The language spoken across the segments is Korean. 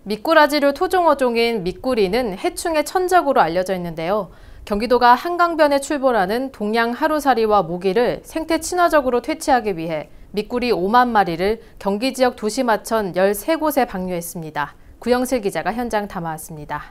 미꾸라지류 토종어종인 미꾸리는 해충의 천적으로 알려져 있는데요. 경기도가 한강변에 출몰하는 동양 하루살이와 모기를 생태 친화적으로 퇴치하기 위해 미꾸리 5만 마리를 경기 지역 도시마천 13곳에 방류했습니다. 구영실 기자가 현장 담아왔습니다.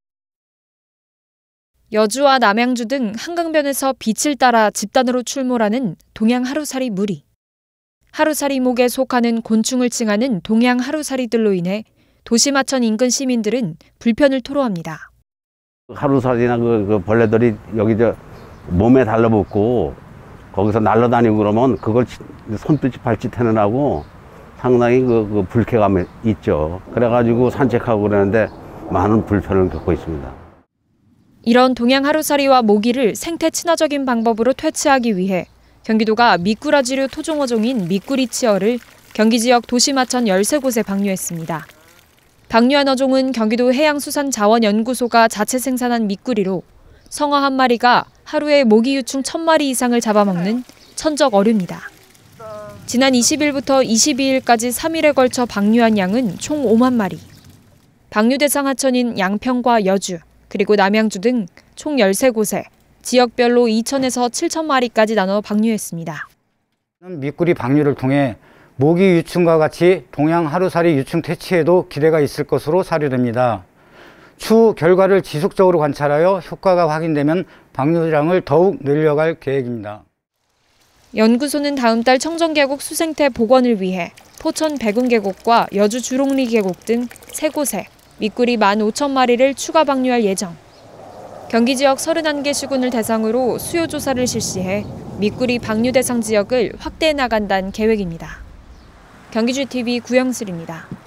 여주와 남양주 등 한강변에서 빛을 따라 집단으로 출몰하는 동양 하루살이 무리. 하루살이 목에 속하는 곤충을 칭하는 동양 하루살이들로 인해 도시마천 인근 시민들은 불편을 토로합니다. 하루살이나 그 벌레들이 여기 몸에 달라붙고 거기서 날아다니고 그러면 그걸 손짓 발짓 해내라고 상당히 그 불쾌감이 있죠. 그래가지고 산책하고 그러는데 많은 불편을 겪고 있습니다. 이런 동양 하루살이와 모기를 생태 친화적인 방법으로 퇴치하기 위해 경기도가 미꾸라지류 토종어종인 미꾸리치어를 경기 지역 도시마천 13곳에 방류했습니다. 방류한 어종은 경기도 해양수산자원연구소가 자체 생산한 미꾸리로 성어 한 마리가 하루에 모기 유충 1000마리 이상을 잡아먹는 천적 어류입니다. 지난 20일부터 22일까지 3일에 걸쳐 방류한 양은 총 5만 마리. 방류 대상 하천인 양평과 여주, 그리고 남양주 등 총 13곳에 지역별로 2,000에서 7,000마리까지 나눠 방류했습니다. 미꾸리 방류를 통해 모기 유충과 같이 동양 하루살이 유충 퇴치에도 기대가 있을 것으로 사료됩니다. 추후 결과를 지속적으로 관찰하여 효과가 확인되면 방류량을 더욱 늘려갈 계획입니다. 연구소는 다음 달 청정계곡 수생태 복원을 위해 포천 백운계곡과 여주 주롱리 계곡 등 3곳에 미꾸리 15,000마리를 추가 방류할 예정. 경기 지역 31개 시군을 대상으로 수요 조사를 실시해 미꾸리 방류 대상 지역을 확대해 나간다는 계획입니다. 경기주TV 구영슬입니다.